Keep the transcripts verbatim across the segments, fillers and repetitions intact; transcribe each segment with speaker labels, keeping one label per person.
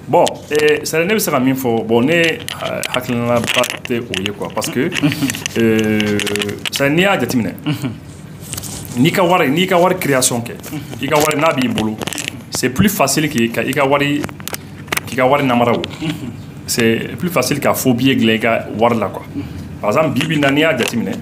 Speaker 1: Bon, et ça ne veut pas dire que bon, ne hakilina batte oye quoi, parce que euh, ça n'y a jamais. Ni ka wari, ni ka wari création ke, i ka wari n'a b'i bolo, c'est plus facile que ka i ka wari, ki ka wari namara wo. C'est plus facile qu'à phobie glen ka wari la quoi. Par exemple, bibi na n'y a jamais.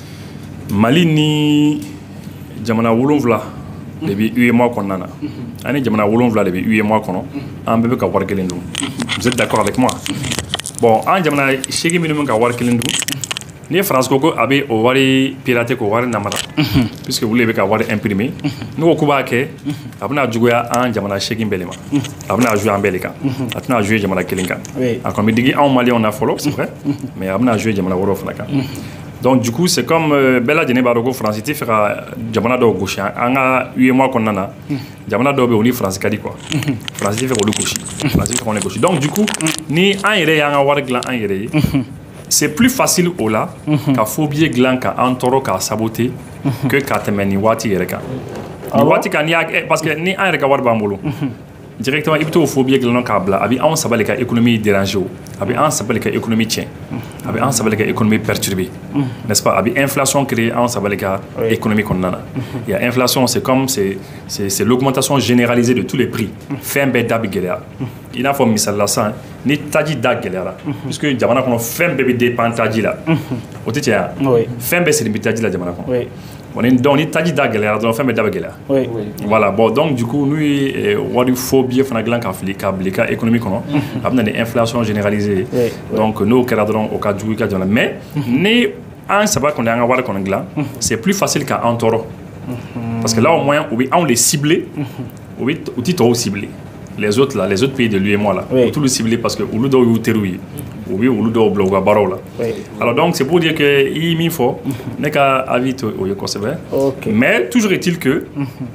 Speaker 1: Mali ni jamana wolonvla. Depuis huit mois qu'on a. Ani jamana wolonvla depuis huit mois qu'on a. Un bébé qui a waré kelendou. Vous êtes d'accord avec moi? Bon, en jamana chegi minimum qui a waré kelendou. Ni France koko abe o wari piraté ko wari namara. Puisque vous l'avez qu'à waré imprimé. Nous au Kuba ke abna jugoya en jamana chegi mbelema. Abna jouer en beleka. Abna jouer jamana kelinga. En comme digi en Mali on a follow, c'est vrai. Mais abna jouer jamana woro fanaka. Donc du coup c'est comme euh, Bella Djene Baroko France il fait jamana do gauche anga huit mois qu'on en a jamana do be oni France kadi quoi France il fait au gauche France il fait on est gauche donc du coup ni un yere anga war glan un yere c'est plus facile au là qu'à phobie glan ka antoro ka saboter que ka temeni wati yere ka ni wati kan ya parce que ni un yere ka war bambolo directement il peut phobie glan ka bla abi on sabale ka économie dérangée abi on sabale ka économie tient abi on sabale ka économie perturbée n'est-ce pas abi inflation créée on sabale ka économie qu'on a il y a inflation c'est comme c'est c'est c'est l'augmentation généralisée de tous les prix fin be dabi gelea il a faut misal la ça ni taji da gelea puisque jamana kono fin be dépend taji la o titia fin be c'est limitaji la jamana kono on est dans les taji da gelea donc fin be dabi gelea voilà bon donc du coup nous wadi phobie fana glan ka fili ka blika économie kono abna des inflation généralisée donc nous cadrons au cas du cas mais ni un sabbat qu'on est en avoir qu'on glan c'est plus facile qu'à Antoro parce que là au moins on les ciblé oui ou titre ciblé les autres là les autres pays de lui et moi là tout le ciblé parce que ou le do ou terouille oui ou le do bloga baro là alors donc c'est pour dire que il m'y faut n'est qu'à avis au yo conserver mais toujours est-il que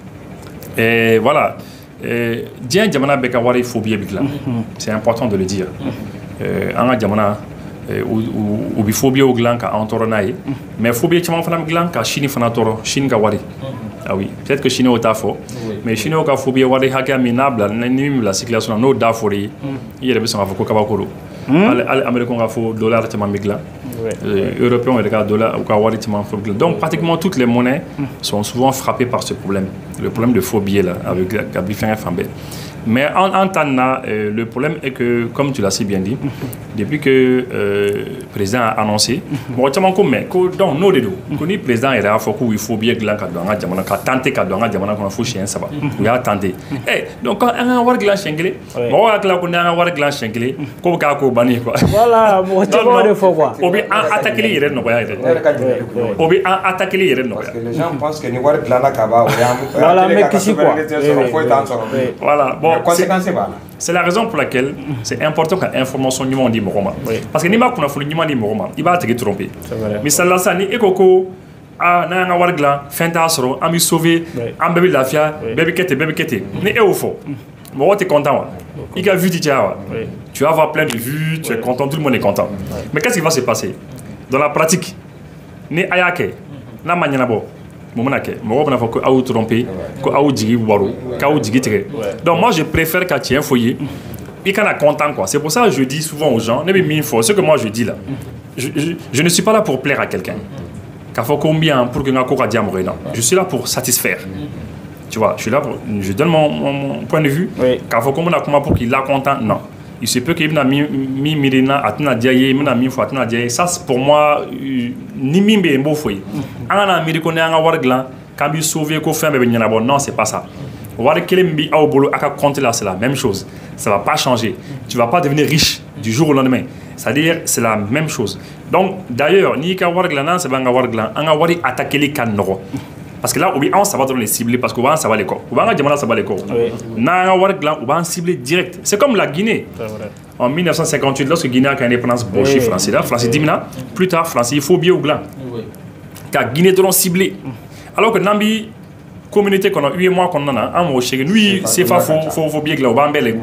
Speaker 1: et voilà Dien Jamana Bekawari phobie bigla. C'est important de le dire. En Jamana ou bi phobie au gland ka antoronaï mais phobie tu m'en fais un gland ka chini fanatoro chine kawari. Ah oui, peut-être que chine au tafo mais chine au ka phobie wari haka minable n'anime la circulation no dafori. Il y a des besoins à kawakolo. Al américain ka fo dollar tu m'en bigla. Européens et les dollars ou kawari tu m'en phobie. Donc pratiquement toutes les monnaies sont souvent frappées par ce problème. Le problème de phobie là avec Gabi Fambé. Mais en, en temps là, euh, le problème est que, comme tu l'as si bien dit, depuis que le euh, président a annoncé, bon, tu m'as dit, mais donc nous les deux, que le président est là, il faut bien que l'on tenter que l'on a fait chien ça va, il a tenté. Eh, donc quand on a un gland chenglé, bon, on a un gland chenglé, comme quand on banni quoi.
Speaker 2: Voilà, bon, tu vois le faux quoi.
Speaker 1: Ou bien attaquer les rênes, ou bien attaquer les rênes.
Speaker 3: Parce que les gens pensent que nous avons gland kaba,
Speaker 2: voilà, mais qu'est-ce quoi?
Speaker 1: Voilà, bon. C'est la raison pour laquelle c'est important que l'information soit dit Moroma. Parce que ni ma qu'on a fait ni ma dit Moroma, il va te tromper. Mais ça là ça ni ekoko ah na nga wargla fin tasro ami sauver am bébé la fia bébé kete bébé kete ni e au fond. Bon tu es content. Il a vu Tijawa. Tu vas avoir plein de vues, tu es content, tout le monde est content. Mais qu'est-ce qui va se passer dans la pratique? Ni ayake na manyana bo. Donc moi je préfère quand tu es un foyer et quand on est content quoi. C'est pour ça que je dis souvent aux gens, ce que moi je dis là, je, je, je ne suis pas là pour plaire à quelqu'un. Combien pour que je suis là pour satisfaire. Tu vois, je suis là pour, je donne mon, mon, mon point de vue. Comment pour qu'il est content, non. Il se peut qu'il y ait mi mirina atna diaye mina mi fo atna diaye ça pour moi ni mi be mbo foyi anga mi ko ne anga war glan quand bi sauver ko faire be nyana bon non c'est pas ça war kelem bi aw bolo aka compter là c'est la même chose ça va pas changer tu vas pas devenir riche du jour au lendemain c'est-à-dire c'est la même chose donc d'ailleurs ni ka war glan c'est banga war glan anga wari attaquer les kan no parce que là on ça va les cibler parce qu'on va ça va les corps on va dire ça va les corps na war glan on va cibler direct c'est comme la Guinée en mille neuf cent cinquante-huit lorsque Guinée a une indépendance bochée français là France dit maintenant plus tard France il faut bien au gland car Guinée de ciblé alors que Nambi communauté qu'on a eu et moi qu'on en a un mot chez nous c'est pas faut faut faut bien que là on va en belle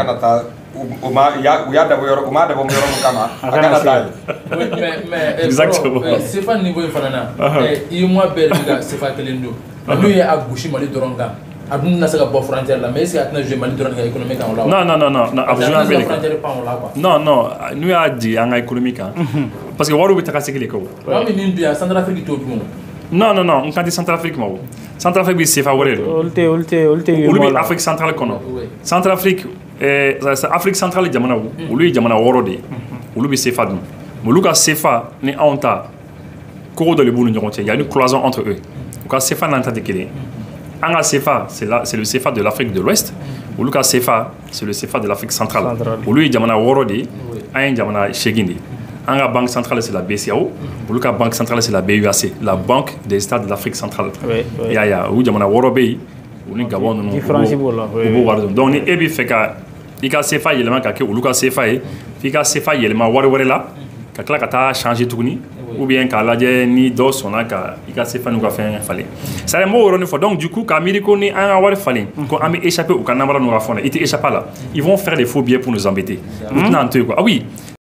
Speaker 4: exactement c'est pas niveau fanana et moi belle c'est pas que nous nous y a gauche mali doronga a dun na se ka bɔ frontière la mais est ce que a tɛna jouer Mali dɔrɔn ka économie kan o la wa
Speaker 1: non non non non non a bɛ jouer an bɛɛ de kan
Speaker 4: frontière pan o la quoi
Speaker 1: non non n'u y'a jigin an ka économie kan parce que wariw bɛ taga segin de kɛ o
Speaker 4: wa min nin dun yan Centrafrique t'o dun
Speaker 1: non non non n kan tɛ Centrafrique ma o Centrafrique bɛ CFA wɛrɛ de
Speaker 2: olu tɛ olu tɛ olu tɛ
Speaker 1: olu bɛ Afrique centrale kɔnɔ Centrafrique ɛɛ Afrique centrale jamanaw olu ye jamana wɔɔrɔ de ye olu bɛ CFA dun mais olu ka CFA ni anw ta kogo dɔ de b'u ni ɲɔgɔn cɛ il y a une cloison entre eux u ka CFA n'an ta tɛ kelen ye an ka CFA c'est la c'est le CFA de l'Afrique de l'Ouest olu ka CFA c'est le CFA de l'Afrique centrale olu ye jamana wɔɔrɔ de ye an ye jamana seegin de ye an ka banque centrale c'est la B C E A O olu ka banque centrale c'est la B U A C la banque des États de l'Afrique centrale y'a ye u jamana wɔɔrɔ bɛ yen u ni Gabon ninnu
Speaker 2: différence b'o la
Speaker 1: u b'o wari dɔn donc ni e bɛ fɛ ka i ka CFA yɛlɛma ka kɛ olu ka CFA ye f'i ka CFA yɛlɛma wari wɛrɛ la ka tila ka taa changer tuguni ou bien k'a lajɛ ni dɔ sɔnna ka i ka CFA n'u ka fɛn falen c'est à dire n b'o yɔrɔnin fɔ donc du coup k'a miiri ko ni an ka wari falen ko an bɛ échapper u ka namara n'u ka fɛnw na i tɛ échapper a la ils vont faire des faux billets pour nous embêter u tɛna an to yen quoi ah oui